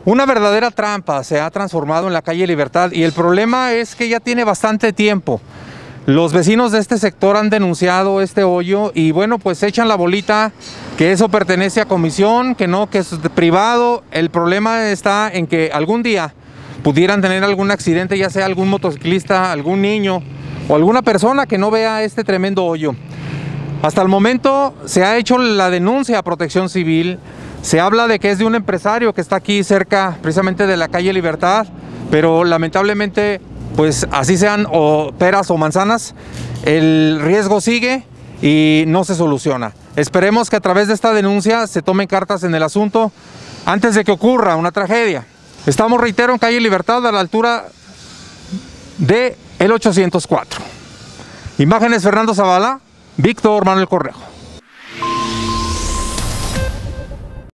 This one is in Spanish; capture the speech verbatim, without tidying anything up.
Una verdadera trampa se ha transformado en la calle Libertad y el problema es que ya tiene bastante tiempo. Los vecinos de este sector han denunciado este hoyo y bueno, pues echan la bolita que eso pertenece a comisión, que no, que es privado. El problema está en que algún día pudieran tener algún accidente, ya sea algún motociclista, algún niño o alguna persona que no vea este tremendo hoyo. Hasta el momento se ha hecho la denuncia a Protección Civil. Se habla de que es de un empresario que está aquí cerca precisamente de la calle Libertad, pero lamentablemente, pues así sean o peras o manzanas, el riesgo sigue y no se soluciona. Esperemos que a través de esta denuncia se tomen cartas en el asunto antes de que ocurra una tragedia. Estamos, reitero, en calle Libertad a la altura de el ochocientos cuatro. Imágenes Fernando Zavala, Víctor Manuel Correjo.